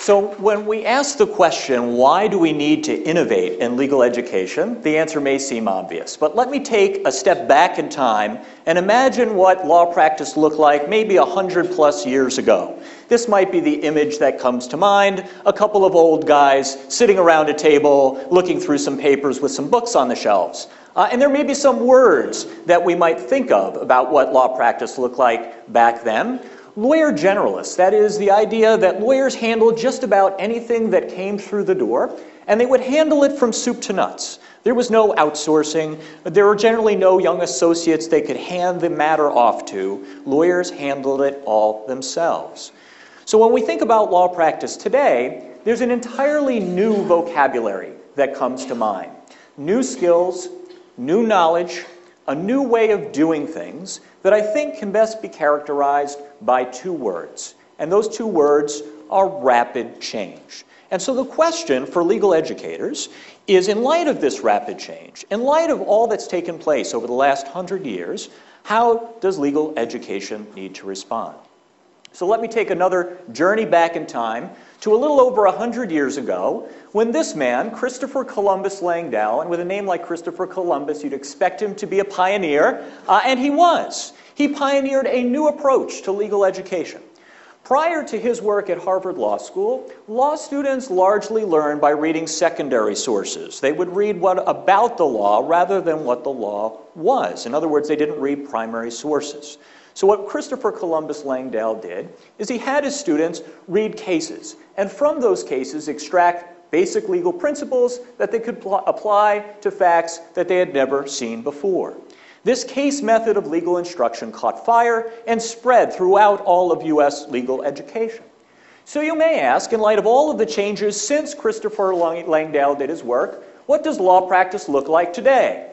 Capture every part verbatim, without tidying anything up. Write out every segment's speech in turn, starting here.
So when we ask the question, why do we need to innovate in legal education, the answer may seem obvious. But let me take a step back in time and imagine what law practice looked like maybe a hundred plus years ago. This might be the image that comes to mind, a couple of old guys sitting around a table looking through some papers with some books on the shelves. Uh, and there may be some words that we might think of about what law practice looked like back then. Lawyer generalists, that is the idea that lawyers handled just about anything that came through the door, and they would handle it from soup to nuts. There was no outsourcing. There were generally no young associates they could hand the matter off to. Lawyers handled it all themselves. So when we think about law practice today, there's an entirely new vocabulary that comes to mind. New skills, new knowledge, a new way of doing things that I think can best be characterized by two words. And those two words are rapid change. And so the question for legal educators is, in light of this rapid change, in light of all that's taken place over the last hundred years, how does legal education need to respond? So let me take another journey back in time to a little over a hundred years ago, when this man, Christopher Columbus Langdell, and with a name like Christopher Columbus, you'd expect him to be a pioneer, uh, and he was. He pioneered a new approach to legal education. Prior to his work at Harvard Law School, law students largely learned by reading secondary sources. They would read what about the law rather than what the law was. In other words, they didn't read primary sources. So what Christopher Columbus Langdell did is he had his students read cases, and from those cases extract basic legal principles that they could apply to facts that they had never seen before. This case method of legal instruction caught fire and spread throughout all of U S legal education. So you may ask, in light of all of the changes since Christopher Langdell did his work, what does law practice look like today?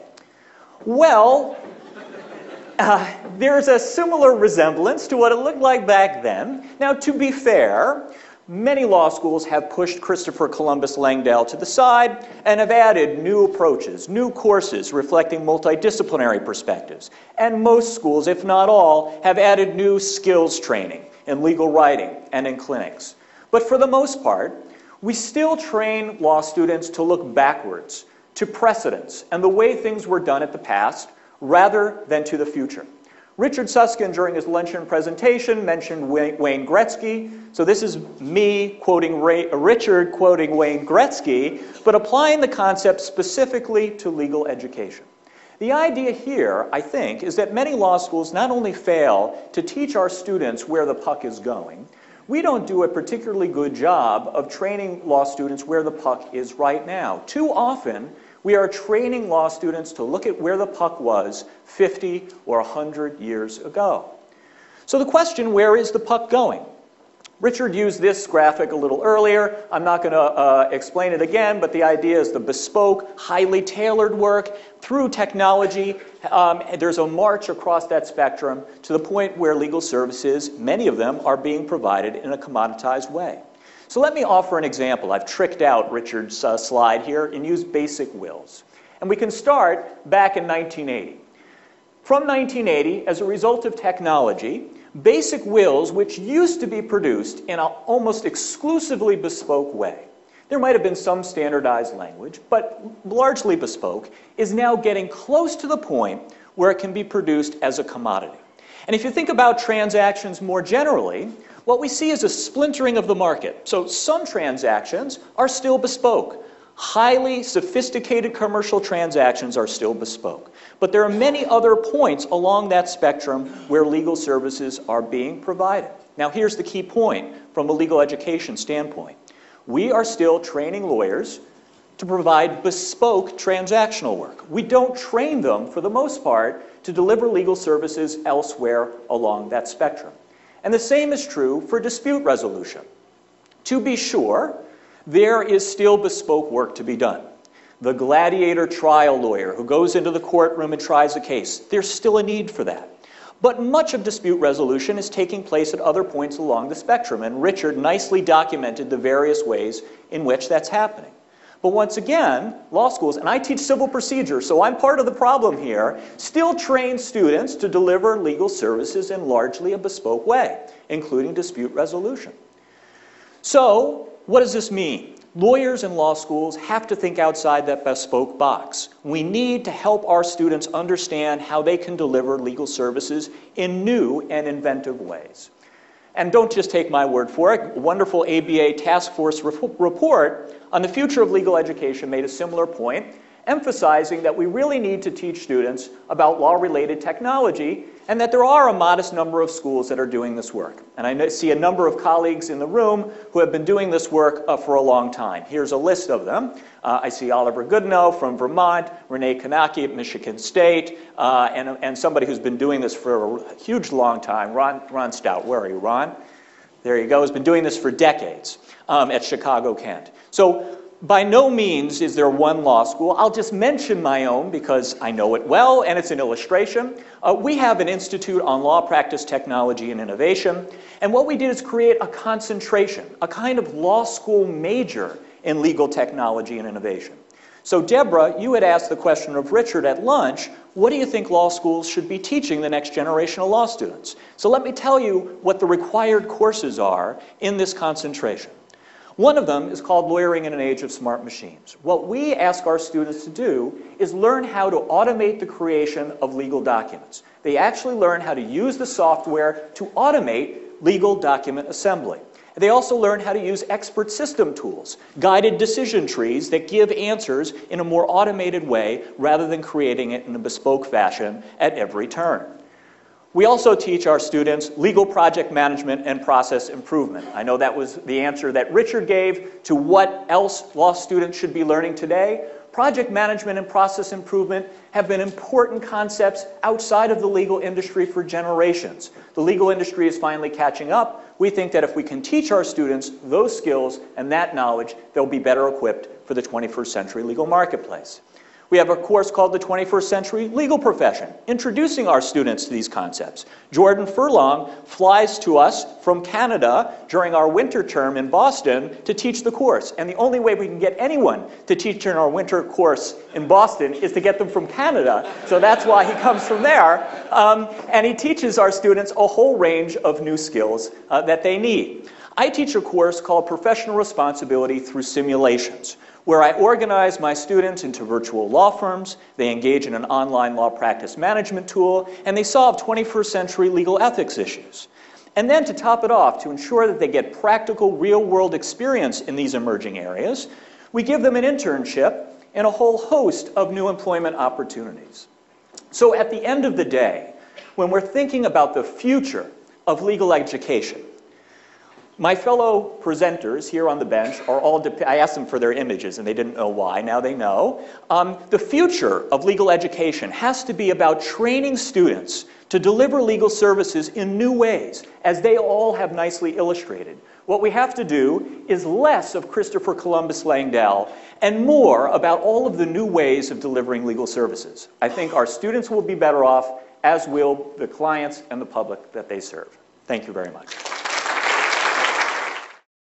Well, uh, there's a similar resemblance to what it looked like back then. Now, to be fair, many law schools have pushed Christopher Columbus Langdell to the side and have added new approaches, new courses reflecting multidisciplinary perspectives. And most schools, if not all, have added new skills training in legal writing and in clinics. But for the most part, we still train law students to look backwards, to precedents and the way things were done at the past, rather than to the future. Richard Susskind, during his luncheon presentation, mentioned Wayne Gretzky. So this is me quoting Ray, Richard quoting Wayne Gretzky, but applying the concept specifically to legal education. The idea here, I think, is that many law schools not only fail to teach our students where the puck is going, we don't do a particularly good job of training law students where the puck is right now. Too often, we are training law students to look at where the puck was fifty or one hundred years ago. So the question, where is the puck going? Richard used this graphic a little earlier. I'm not going to uh, explain it again, but the idea is the bespoke, highly tailored work through technology. Um, there's a march across that spectrum to the point where legal services, many of them, are being provided in a commoditized way. So let me offer an example. I've tricked out Richard's uh, slide here and used basic wills. And we can start back in nineteen eighty. From nineteen eighty, as a result of technology, basic wills, which used to be produced in an almost exclusively bespoke way, there might have been some standardized language, but largely bespoke, is now getting close to the point where it can be produced as a commodity. And if you think about transactions more generally, what we see is a splintering of the market. So some transactions are still bespoke. Highly sophisticated commercial transactions are still bespoke. But there are many other points along that spectrum where legal services are being provided. Now here's the key point from a legal education standpoint. We are still training lawyers to provide bespoke transactional work. We don't train them, for the most part, to deliver legal services elsewhere along that spectrum. And the same is true for dispute resolution. To be sure, there is still bespoke work to be done. The gladiator trial lawyer who goes into the courtroom and tries a case, there's still a need for that. But much of dispute resolution is taking place at other points along the spectrum, and Richard nicely documented the various ways in which that's happening. But once again, law schools, and I teach civil procedure, so I'm part of the problem here, still train students to deliver legal services in largely a bespoke way, including dispute resolution. So, what does this mean? Lawyers in law schools have to think outside that bespoke box. We need to help our students understand how they can deliver legal services in new and inventive ways. And don't just take my word for it. A wonderful A B A task force report on the future of legal education made a similar point, emphasizing that we really need to teach students about law-related technology and that there are a modest number of schools that are doing this work. And I see a number of colleagues in the room who have been doing this work uh, for a long time. Here's a list of them. Uh, I see Oliver Goodenow from Vermont, Renee Kanaki at Michigan State, uh, and, and somebody who's been doing this for a huge long time, Ron, Ron Stout. Where are you, Ron? There you go. Has been doing this for decades um, at Chicago Kent. So, by no means is there one law school. I'll just mention my own because I know it well and it's an illustration. Uh, we have an Institute on Law Practice, Technology, and Innovation. And what we did is create a concentration, a kind of law school major in legal technology and innovation. So Deborah, you had asked the question of Richard at lunch, what do you think law schools should be teaching the next generation of law students? So let me tell you what the required courses are in this concentration. One of them is called Lawyering in an Age of Smart Machines. What we ask our students to do is learn how to automate the creation of legal documents. They actually learn how to use the software to automate legal document assembly. They also learn how to use expert system tools, guided decision trees that give answers in a more automated way rather than creating it in a bespoke fashion at every turn. We also teach our students legal project management and process improvement. I know that was the answer that Richard gave to what else law students should be learning today. Project management and process improvement have been important concepts outside of the legal industry for generations. The legal industry is finally catching up. We think that if we can teach our students those skills and that knowledge, they'll be better equipped for the twenty-first century legal marketplace. We have a course called the twenty-first century Legal Profession, introducing our students to these concepts. Jordan Furlong flies to us from Canada during our winter term in Boston to teach the course. And the only way we can get anyone to teach in our winter course in Boston is to get them from Canada. So that's why he comes from there. Um, and he teaches our students a whole range of new skills uh, that they need. I teach a course called Professional Responsibility Through Simulations, where I organize my students into virtual law firms, they engage in an online law practice management tool, and they solve twenty-first century legal ethics issues. And then to top it off, to ensure that they get practical, real-world experience in these emerging areas, we give them an internship and a whole host of new employment opportunities. So at the end of the day, when we're thinking about the future of legal education, my fellow presenters here on the bench are all, I asked them for their images and they didn't know why, now they know. Um, the future of legal education has to be about training students to deliver legal services in new ways, as they all have nicely illustrated. What we have to do is less of Christopher Columbus Langdell and more about all of the new ways of delivering legal services. I think our students will be better off, as will the clients and the public that they serve. Thank you very much.